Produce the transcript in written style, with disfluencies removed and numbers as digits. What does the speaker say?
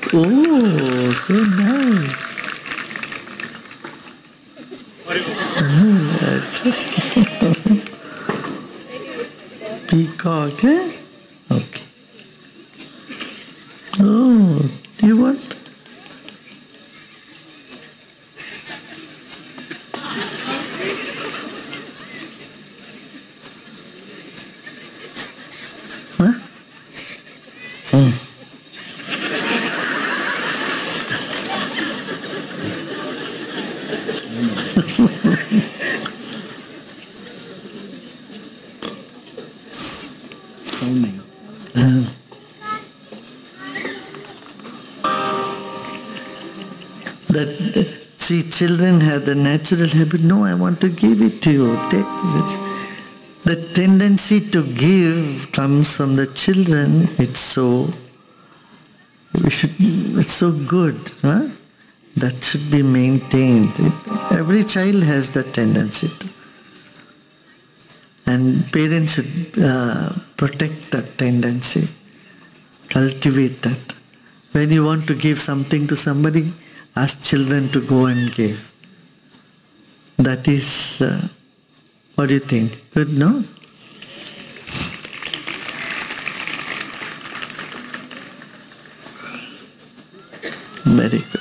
Oh, so nice. Peacock, eh? Okay. Oh, you want? Huh? See, children have the natural habit, no, I want to give it to you, take it. The tendency to give comes from the children, it's so good, huh? That should be maintained. Every child has that tendency to. And parents should protect that tendency, cultivate that. When you want to give something to somebody, ask children to go and give. That is, what do you think? Good, no? Very good.